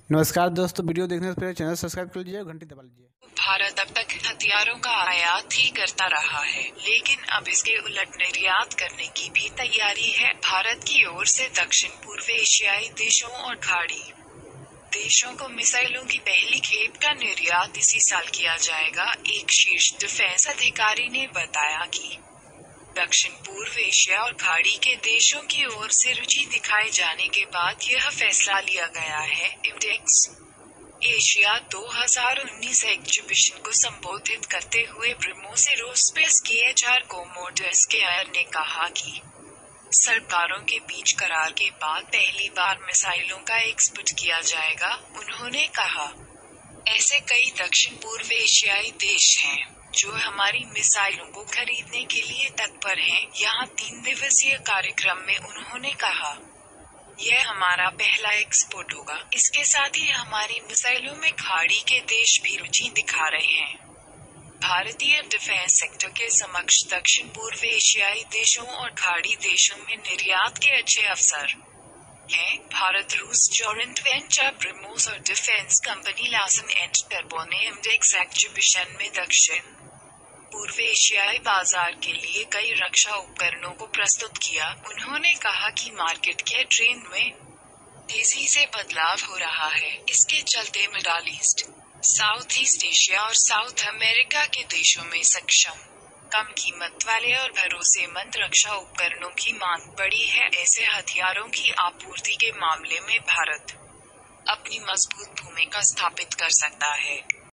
नमस्कार दोस्तों, वीडियो देखने से पहले चैनल सब्सक्राइब कर लीजिए और घंटी दबा लीजिए। भारत अब तक हथियारों का आयात ही करता रहा है, लेकिन अब इसके उलट निर्यात करने की भी तैयारी है। भारत की ओर से दक्षिण पूर्व एशियाई देशों और खाड़ी देशों को मिसाइलों की पहली खेप का निर्यात इसी साल किया जाएगा। एक शीर्ष डिफेंस अधिकारी ने बताया कि दक्षिण पूर्व एशिया और खाड़ी के देशों की ओर से रुचि दिखाए जाने के बाद यह फैसला लिया गया है। इंडेक्स एशिया 2019 एग्जीबिशन को संबोधित करते हुए ब्रह्मोस एरोस्पेस के एचआर कोमोडोर स्केयर ने कहा कि सरकारों के बीच करार के बाद पहली बार मिसाइलों का एक्सपोर्ट किया जाएगा। उन्होंने कहा, ऐसे कई दक्षिण पूर्व एशियाई देश हैं जो हमारी मिसाइलों को खरीदने के लिए तत्पर हैं। यहाँ 3 दिवसीय कार्यक्रम में उन्होंने कहा, यह हमारा पहला एक्सपोर्ट होगा। इसके साथ ही हमारी मिसाइलों में खाड़ी के देश भी रुचि दिखा रहे हैं। भारतीय डिफेंस सेक्टर के समक्ष दक्षिण पूर्व एशियाई देशों और खाड़ी देशों में निर्यात के अच्छे अवसर हैं। भारत रूस जॉइंट वेंचर ब्रह्मोस और डिफेंस कंपनी लार्सन एंड टर्बो ने इंडेक्स एग्जीबिशन में दक्षिण पूर्व एशियाई बाजार के लिए कई रक्षा उपकरणों को प्रस्तुत किया। उन्होंने कहा कि मार्केट के ट्रेंड में तेजी से बदलाव हो रहा है। इसके चलते middle east, south east Asia और साउथ अमेरिका के देशों में सक्षम, कम कीमत वाले और भरोसेमंद रक्षा उपकरणों की मांग बढ़ी है। ऐसे हथियारों की आपूर्ति के मामले में भारत अपनी मजबूत भूमिका स्थापित कर सकता है।